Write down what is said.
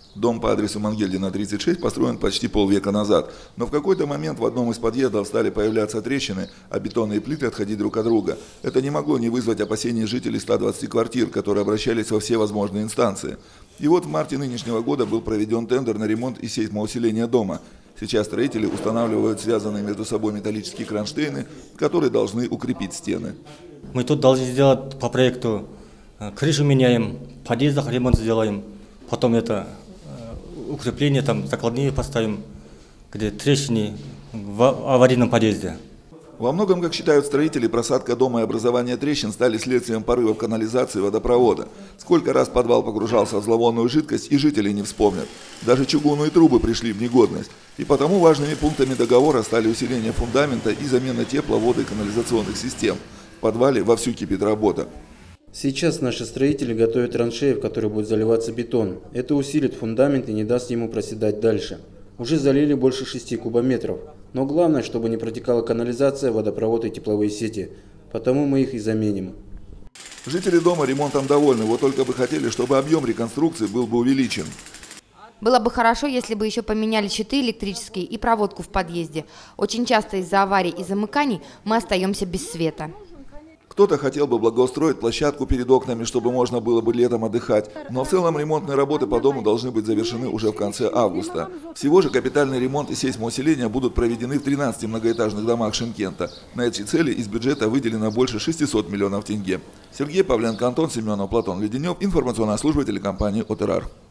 Дом по адресу Мангельдина, 36 построен почти полвека назад, но в какой-то момент в одном из подъездов стали появляться трещины, а бетонные плиты отходить друг от друга. Это не могло не вызвать опасений жителей 120 квартир, которые обращались во все возможные инстанции. И вот в марте нынешнего года был проведен тендер на ремонт и сейсмоусиление дома. Сейчас строители устанавливают связанные между собой металлические кронштейны, которые должны укрепить стены. Мы тут должны сделать по проекту крышу меняем, в подъездах ремонт сделаем, потом это укрепление, там закладные поставим, где трещины в аварийном подъезде. Во многом, как считают строители, просадка дома и образование трещин стали следствием порывов канализации и водопровода. Сколько раз подвал погружался в зловонную жидкость, и жители не вспомнят. Даже чугунные трубы пришли в негодность. И потому важными пунктами договора стали усиление фундамента и замена тепло-, воды и канализационных систем. В подвале вовсю кипит работа. Сейчас наши строители готовят траншеи, в которые будет заливаться бетон. Это усилит фундамент и не даст ему проседать дальше. Уже залили больше 6 кубометров. Но главное, чтобы не протекала канализация, водопровод и тепловые сети. Потому мы их и заменим. Жители дома ремонтом довольны, вот только бы хотели, чтобы объем реконструкции был бы увеличен. Было бы хорошо, если бы еще поменяли щиты электрические и проводку в подъезде. Очень часто из-за аварий и замыканий мы остаемся без света. Кто-то хотел бы благоустроить площадку перед окнами, чтобы можно было бы летом отдыхать. Но в целом ремонтные работы по дому должны быть завершены уже в конце августа. Всего же капитальный ремонт и сейсмоусиление будут проведены в 13 многоэтажных домах Шымкента. На эти цели из бюджета выделено больше 600 миллионов тенге. Сергей Павленко, Антон Семенов, Платон Леденев. Информационная служба телекомпании ОТР.